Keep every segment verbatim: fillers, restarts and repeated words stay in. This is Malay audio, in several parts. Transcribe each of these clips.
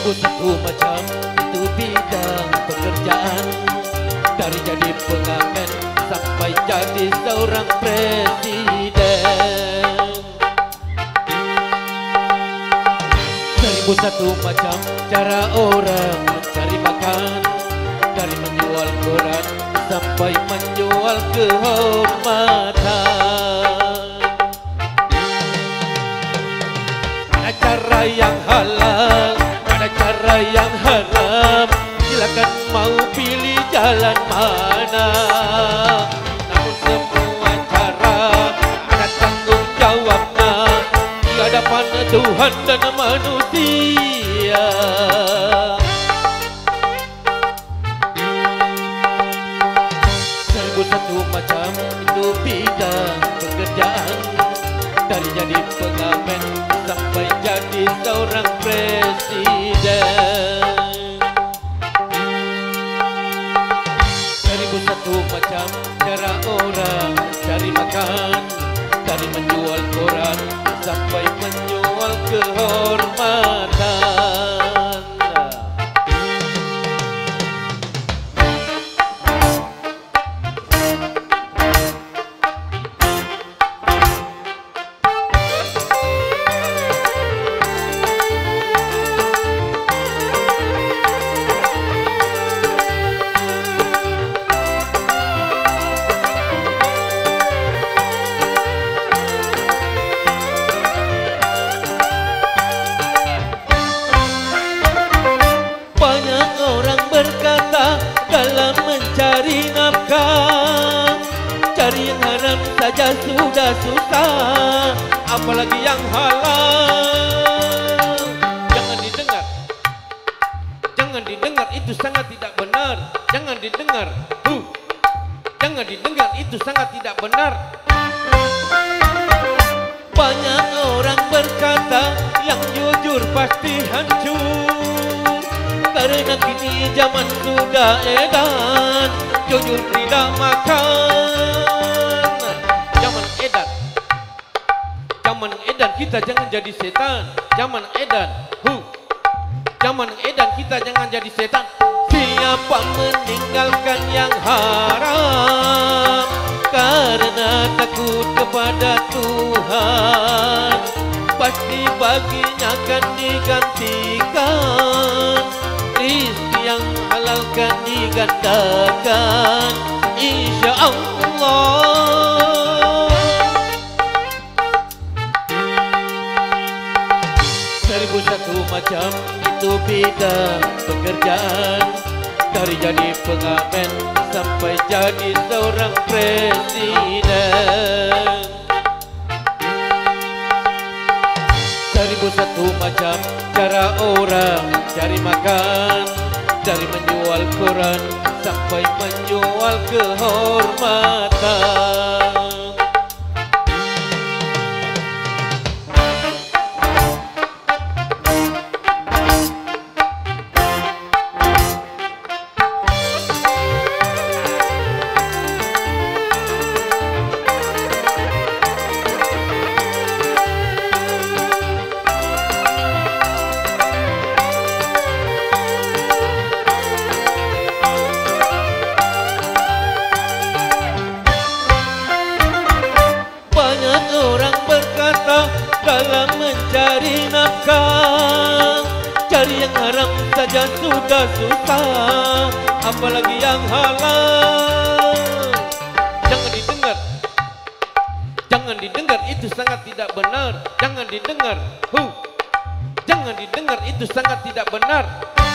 Seribu satu macam itu bidang pekerjaan, dari jadi pengamen sampai jadi seorang presiden. Seribu satu macam cara orang mencari makan, dari menjual koran sampai menjual kehormatan. Ada cara yang halal, ada cara yang haram, silakan mau pilih jalan mana. Namun semua cara ada tanggung jawabnya di hadapan Tuhan dan manusia. Seribu satu macam itu bidang pekerjaan, dari jadi pengamen sampai jadi seorang presiden. Seribu satu macam cara orang cari makan, dari menjual koran sampai menjual kehormatan. Dalam mencari nafkah, cari yang haram saja sudah susah, apalagi yang halal. Jangan didengar, jangan didengar, itu sangat tidak benar. Jangan didengar, huh. Jangan didengar, itu sangat tidak benar. Banyak orang berkata yang jujur pasti hancur, karena kini zaman sudah edan, jujur tidak makan. Zaman edan, zaman edan, kita jangan jadi setan. Zaman edan, hu. Zaman edan, kita jangan jadi setan. Siapa meninggalkan yang haram karena takut kepada Tuhan, pasti baginya akan digantikan. Rizki yang halal kan digandakan, insya Allah. Seribu satu macam itu bidang pekerjaan, dari jadi pengamen sampai jadi seorang presiden. Seribu satu macam cara orang cari makan, dari menjual koran sampai menjual kehormatan. Dalam mencari nafkah, cari yang haram saja sudah susah, apalagi yang halal. Jangan didengar, jangan didengar, itu sangat tidak benar. Jangan didengar, huh. Jangan didengar, itu sangat tidak benar.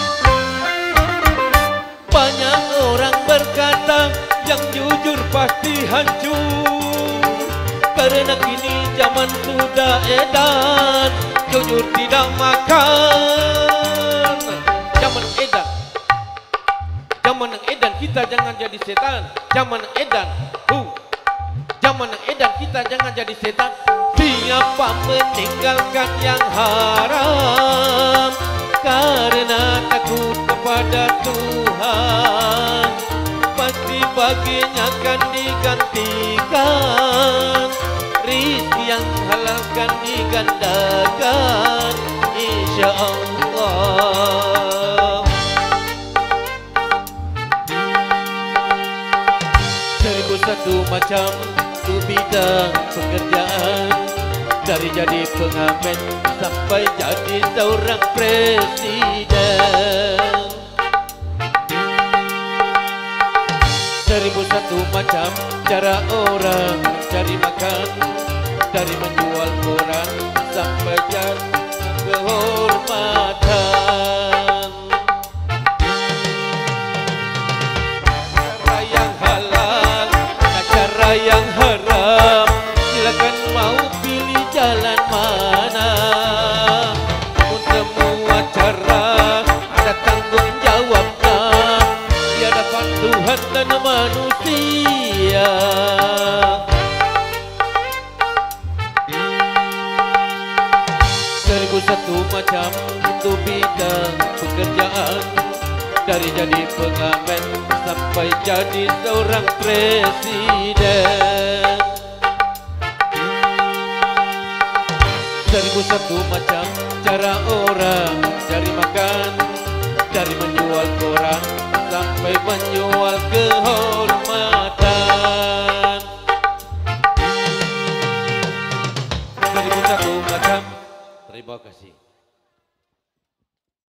Banyak orang berkata yang jujur pasti hancur, karena kini zaman sudah edan, jujur tidak makan. Zaman edan, zaman yang edan, kita jangan jadi setan. Zaman edan, huh. Zaman yang edan, kita jangan jadi setan. Siapa meninggalkan yang haram karena takut kepada Tuhan, pasti baginya akan digantikan. Rizki yang halal kan digandakan, insya Allah. satu macam tu bidang pekerjaan, dari jadi pengamen sampai jadi seorang presiden. Seribu satu macam cara orang cari makan, dari menjual koran sampai jadi kehormatan. Cara yang halal, cara yang haram, silakan mau pilih jalan mana. Untuk semua cara ada tanggung jawabnya di hadapan Tuhan dan manusia. Seribu satu macam itu bidang pekerjaan, dari jadi pengamen sampai jadi seorang presiden. Seribu satu macam cara orang cari makan, dari menjual koran sampai menjual kehormatan. Seribu satu macam. Terima kasih.